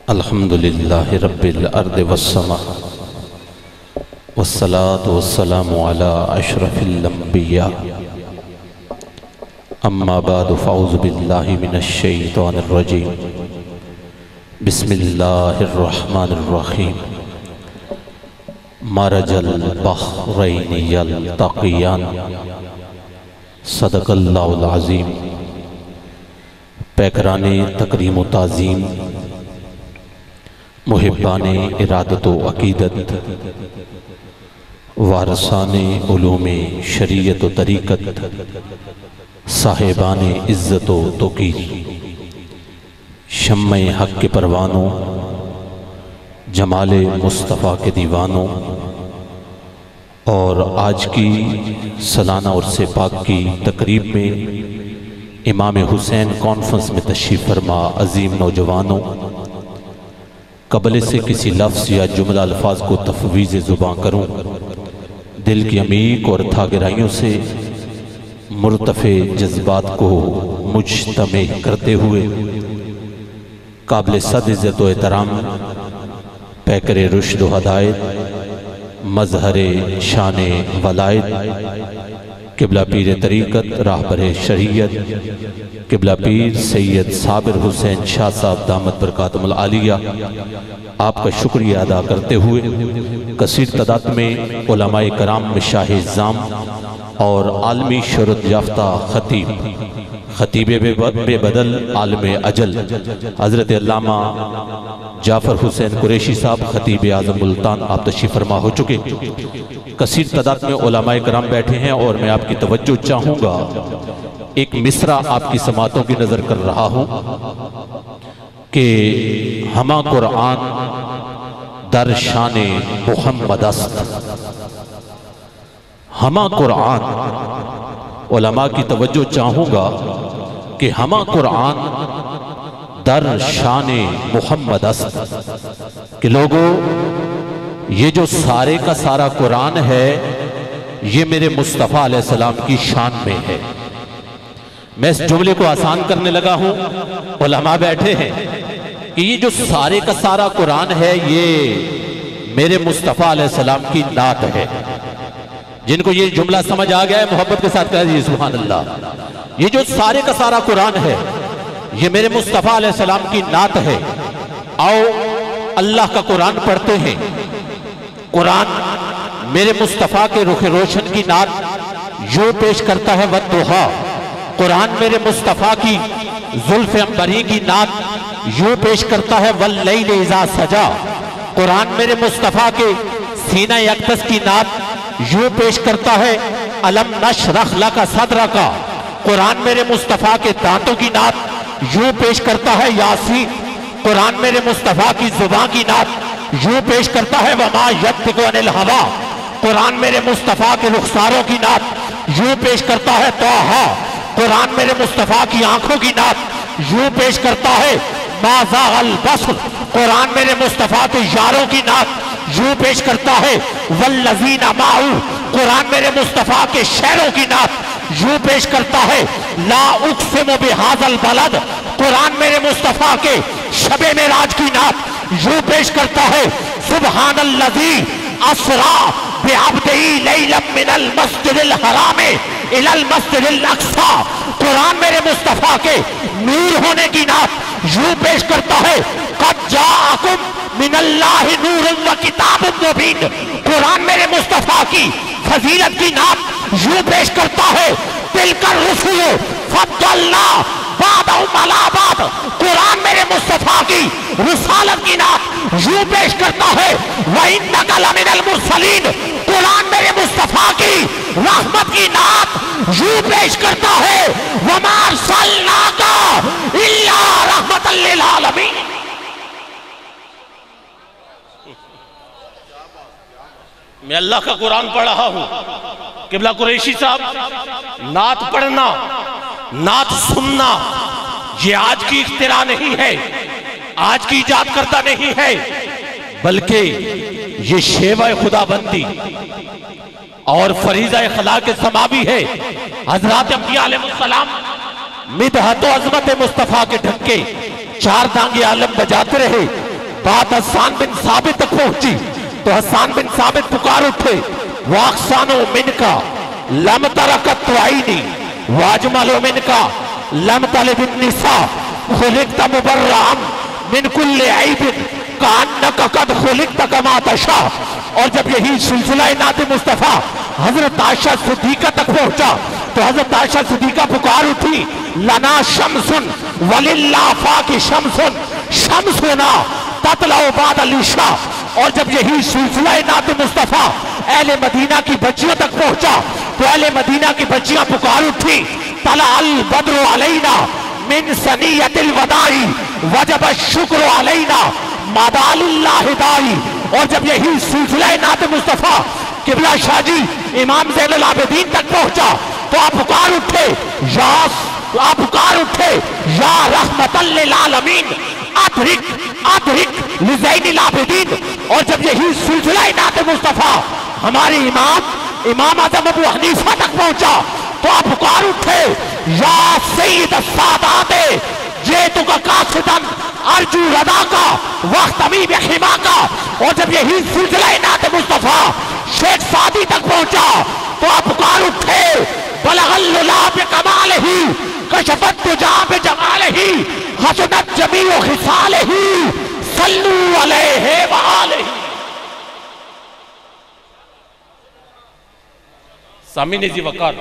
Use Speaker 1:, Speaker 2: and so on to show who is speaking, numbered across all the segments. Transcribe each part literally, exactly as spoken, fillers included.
Speaker 1: الحمدللہ رب الارض والسماء والصلاة والسلام على اشرف الانبیاء اما بعد فاعوذ باللہ من الشیطان الرجیم بسم اللہ الرحمن الرحیم مرج البحرین یلتقیان صدق اللہ العظیم۔ پیکران تکریم و تعظیم، محبان ارادت و عقیدت، وارثان علوم شریعت و طریقت، صاحبان عزت و توقیر، شمع حق کے پروانوں، جمال مصطفیٰ کے دیوانوں، اور آج کی سالانہ عرس پاک کی تقریب میں امام حسین کانفرنس میں تشریف فرما عظیم نوجوانوں، قبل سے کسی لفظ یا جملہ الفاظ کو تفویض زباں کروں، دل کی عمیق اور تھا گہرائیوں سے مرتفع جذبات کو مجتمع کرتے ہوئے قابل صد عزت و احترام پیکر رشد و ہدایت، مظہر شان ولایت، قبلہ پیر طریقت راہبر شریعت، قبلہ پیر سید صابر حسین شاہ صاحب دامت برکاتہم العالیہ، آپ کا شکریہ ادا کرتے ہوئے کثیر تعداد میں علماء کرام مشاہ اعظام اور عالمی شہرت یافتہ خطیب خطیب بے بدل عالم اجل حضرت علامہ جعفر حسین قریشی صاحب خطیب اعظم ملتان آپ تشریف فرما ہو چکے۔ کثیر تعداد میں علماء کرام بیٹھے ہیں اور میں آپ کی توجہ چاہوں گا، ایک مصرع آپ کی سماعتوں کی نظر کر رہا ہوں کہ ہمہ قرآن در شان محمد است، ہمہ قرآن، علماء کی توجہ چاہوں گا کہ ہمہ قرآن در شان محمد است، کہ لوگوں یہ جو سارے کا سارا قرآن ہے یہ میرے مصطفیٰ علیہ السلام کی شان میں ہے۔ میں اس جملے کو آسان کرنے لگا ہوں، علماء بیٹھے ہیں کہ یہ جو سارے کا سارا قرآن ہے یہ میرے مصطفیٰ علیہ السلام کی نعت ہے۔ جن کو یہ جملہ سمجھ آ گیا ہے محبت کے ساتھ کہہ دیجیے سبحان اللہ۔ یہ جو سارے کا سارا قرآن ہے یہ میرے مصطفیٰ علیہ السلام کی نعت ہے۔ آؤ اللہ کا قرآن پڑھتے ہیں۔ قرآن میرے مصطفیٰ کے رخ روشن کی نعت یوں پیش کرتا ہے والضحیٰ۔ قرآن میرے مصطفیٰ کی زلف عنبری کی نعت یوں پیش کرتا ہے واللیل اذا سجا۔ قرآن میرے مصطفیٰ کے سینہ اقدس کی نعت یوں پیش کرتا ہے الم نشرح لک صدرک۔ قرآن میرے مصطفیٰ کے دانتوں کی نعت یوں پیش کرتا ہے یاسین۔ قرآن میرے مصطفیٰ کی زبان کی نعت یوں پیش کرتا ہے وما ینطق عن الہویٰ۔ قرآن میرے مصطفیٰ کے رخساروں کی نعت یوں پیش کرتا ہے طٰہٰ۔ قرآن میرے مصطفیٰ کی آنکھوں کی نعت یوں پیش کرتا ہے ما زاغ البصر۔ قرآن میرے مصطفیٰ کے یاروں کی نعت یوں پیش کرتا ہے والذین معہ۔ قرآن میرے مصطفیٰ کے شہروں کی نعت یوں پیش کرتا ہے لا اقسم بہذا البلد۔ قرآن میرے مصطفیٰ کے شب معراج کی نعت یوں پیش کرتا ہے سبحان الذی اسریٰ بعبدہ لیلا من المسجد الحرام الی المسجد الاقصیٰ۔ قرآن میرے مصطفیٰ کے نور ہونے کی نعت یوں پیش کرتا ہے قد جاءکم من اللہ نور و کتاب مبین۔ قرآن میرے مصطفیٰ کی فضیلت کی نعت یوں پیش کرتا ہے تلک الرسل فضلنا بعضهم علی بعض۔ قرآن میرے مصطفیٰ کی رسالت کی نعت یوں پیش کرتا ہے وَإِنَّكَ لَمِنَ الْمُرْسَلِينَ۔ قرآن میرے مصطفیٰ کی رحمت کی نعت یوں پیش کرتا ہے وَمَا أَرْسَلْنَاكَ إِلَّا رَحْمَةً لِلْعَالَمِينَ۔
Speaker 2: میں اللہ کا قرآن پڑھ رہا ہوں۔ قبلہ قریشی صاحب، نعت پڑھنا، نعت سننا یہ آج کی اختراع نہیں ہے، آج کی ایجاد کرتا نہیں ہے،
Speaker 1: بلکہ یہ شیوہ خدا بندی اور فریضہ اخلاق سماوی ہے۔ حضرات انبیاء علیہ السلام مدحت و عظمت مصطفیٰ کے ڈھکے چار دانگے عالم بجاتے رہے، بات حسان بن ثابت تک پہنچی تو حسان بن ثابت پکار اٹھے واقسانو من کا لم ترکت عینی واجملو من کا لم طلب النساء خلقت مبرعا من کل عیب کانک قد خلقت کما تشاء. اور جب یہی سلسلہ نعت مصطفیٰ حضرت عائشہ صدیقہ تک پہنچا تو حضرت عائشہ صدیقہ پکار اٹھی لنا شمسن وللہ فاک شمسن شمسنا تطلع بعد العشاء. اور جب یہی سلسلہ نعت مصطفیٰ اہل مدینہ کی بچیوں تک پہنچا تو اہل مدینہ کی بچیاں پکار اٹھی طلع البدر علینا من ثنیۃ الوداع وجب الشکر علینا مادال اللہ دائی. اور جب یہی سلسلہ نعت مصطفیٰ قبلہ شاہ جی امام زین العابدین تک پہنچا تو آپ پکار اٹھے یا آپ پکار اٹھے یا رحمت للعالمین ادرک ادرک لزین العابدین. اور جب یہی سلسلہ نعت مصطفیٰ ہمارے امام امام اعظم ابو حنیفہ تک پہنچا تو آپ پکار اٹھے یا سید السادات جیتو کا قاصدن ارجو ردا کا وقت امی بحما کا. اور جب یہی سلسلہ نعت مصطفیٰ شیخ سعدی تک پہنچا تو آپ پکار اٹھے بلغ الللا بکمالہ کشفت تجا بجمالہ حسنت جمیع خصالہ صلو علیہ وآلہ.
Speaker 2: سامعین ذی وقار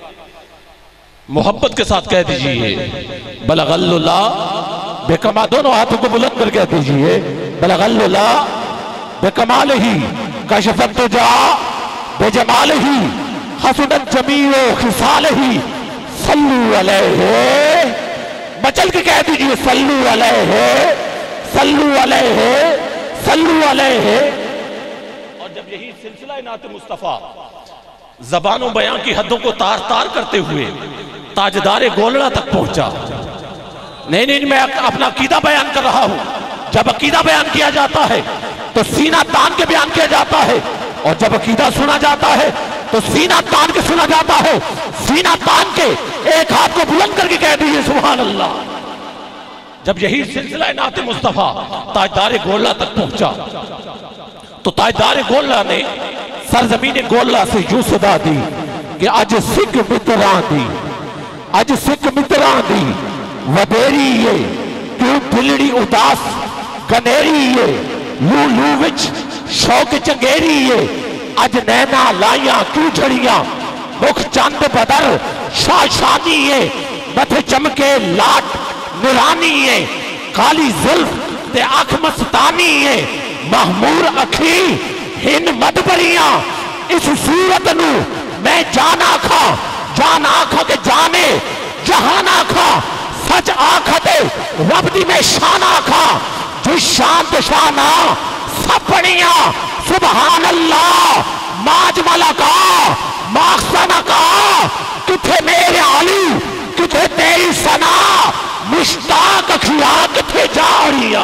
Speaker 2: محبت کے ساتھ کہہ دیجئے بلغ الللا
Speaker 1: بکما دونوں ہاتھوں کو بلند کر کہہ دیجئے بلغ الللا بکمالہ کشفت تجا بجمالہ حسنت جمیع خصالہ صلو علیہ. بچل کے کہہ دیجئے صلو علیہ صلو علیہ صلو علیہ.
Speaker 2: اور جب یہی سلسلہ نعت مصطفیٰ زبان و بیان کی حدوں کو تار تار کرتے ہوئے تاجدار گولڑا تک پہنچا. نہیں نہیں میں اپنا عقیدہ بیان کر رہا ہوں. جب عقیدہ بیان کیا جاتا ہے تو سینہ تان کے بیان کیا جاتا ہے اور جب عقیدہ سنا جاتا ہے تو سینہ تان کے سنا جاتا ہے. سینہ تان کے ایک ہاتھ کو بلند کر کے کہہ دیجئے سبحان اللہ. جب یہی سلسلہ نعت مصطفیٰ تاجدار گولڑا تک پہنچا تو تاجدار گولڑا نے سرزمین گولڑا سے یوں صدا دی کہ اج سکھ متران دی اج سکھ متران دی ودیری یہ کیوں دلڑی اداس گنیری یہ لو لو وچ شوق چنگیری یہ اج نینا لائیاں کیوں جھڑیاں مکھ چند بدر شاہ شانی یہ متھے چمکے لاٹ نورانی یہ کالی ظلف تے اکھ مستانی یہ محمور اکھی ہن مدبریاں اس صورت نو میں جان آکھا جان آکھا کہ جانے جہان آکھا سچ آکھا تے رب دی میں شان آکھا جو شان تے شانہ سپڑیاں سبحان اللہ ماج ملکا ماخسنہ کا کتھے میرے علی کتھے تیری سنا مشتاق اکھیا کتھے جاڑیاں.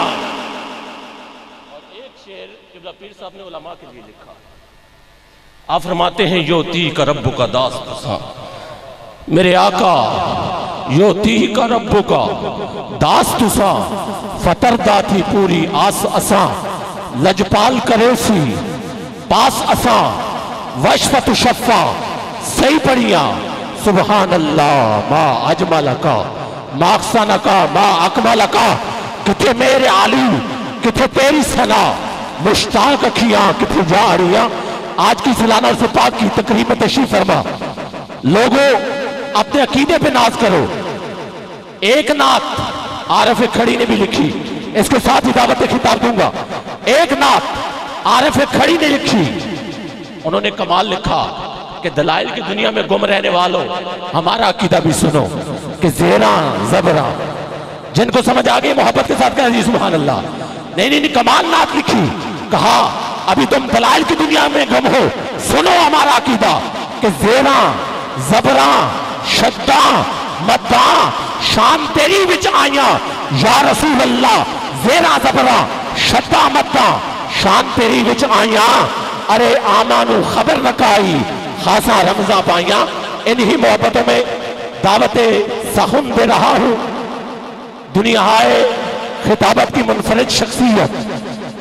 Speaker 2: پیر صاحب نے علماء کے لیے لکھا آپ فرماتے ہیں یوتی کا رب کا داست میرے آقا یوتی کا رب کا داست سا فتر داتی پوری آس اساں لجپال کرے سی پاس اساں وشفت شفا سی پڑیاں سبحان اللہ ما اجملکا ما اقسانکا ما اکملکا کتھے میرے علی کتھے تیری سنا مشتاق اکھیاں کتھے جا رہیاں. آج کی سالانہ عرص پاک کی تقریب میں تشریف فرما لوگوں اپنے عقیدے پہ ناز کرو. ایک نعت عارف کھڑی نے بھی لکھی اس کے ساتھ ہی دعوت خطاب دوں گا. ایک نعت عارف کھڑی نے لکھی انہوں نے کمال لکھا کہ دلائل کی دنیا میں گم رہنے والوں ہمارا عقیدہ بھی سنو کہ زیراں زبراں جن کو سمجھ آگئی محبت کے ساتھ کہا جی سبحان اللہ. نہیں نہیں کمال نعت لکھی کہا ابھی تم دلائل کی دنیا میں گم ہو سنو ہمارا عقیدہ کہ زیراں زبراں شداں مداں شان تیری وچ آئیاں یا رسول اللہ. زیراں زبراں شداں مداں شان تیری وچ آئیاں ارے آمانو خبر نکائی خاصا رمضان پائیاں. انہی محبتوں میں دعوت سخن دے رہا ہوں. دنیا آئے خطابت کی منفرد شخصیت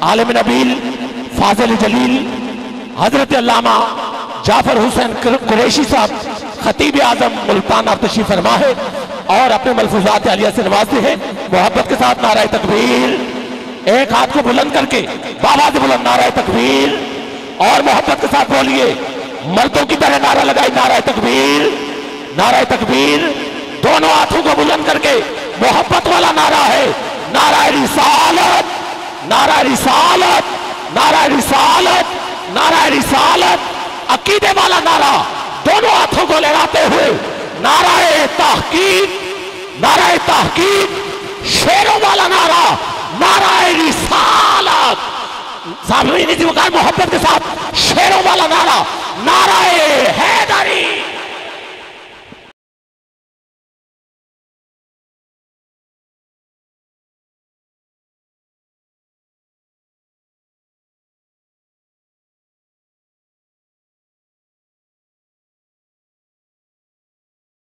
Speaker 2: عالم نبیل فاضل جلیل حضرت علامہ جعفر حسین قریشی صاحب خطیب اعظم ملتان آپ تشریف فرما ہے اور اپنے ملفوظات عالیہ سے نوازتے ہیں. محبت کے ساتھ نعرہ تکبیر. ایک ہاتھ کو بلند کر کے باواز بلند نعرہ تکبیر اور محبت کے ساتھ بولیے مردوں کی طرح نعرہ لگائی نعرہ تکبیر نعرہ تکبیر. دونوں ہاتھوں کو بلند کر کے محبت والا نعرہ ہے نعرہ رسالت نعرہ رسالت نعرہ رسالت نعرہ رسالت. عقیدے والا نعرہ دونوں ہاتھوں کو لہراتے ہوئے نعرہ تحقیق نعرہ تحقیق. شیروں والا نعرہ نعرہ رسالت. سامعین اسی وقت محبت کے ساتھ شیروں والا نعرہ نعرہ حیدری.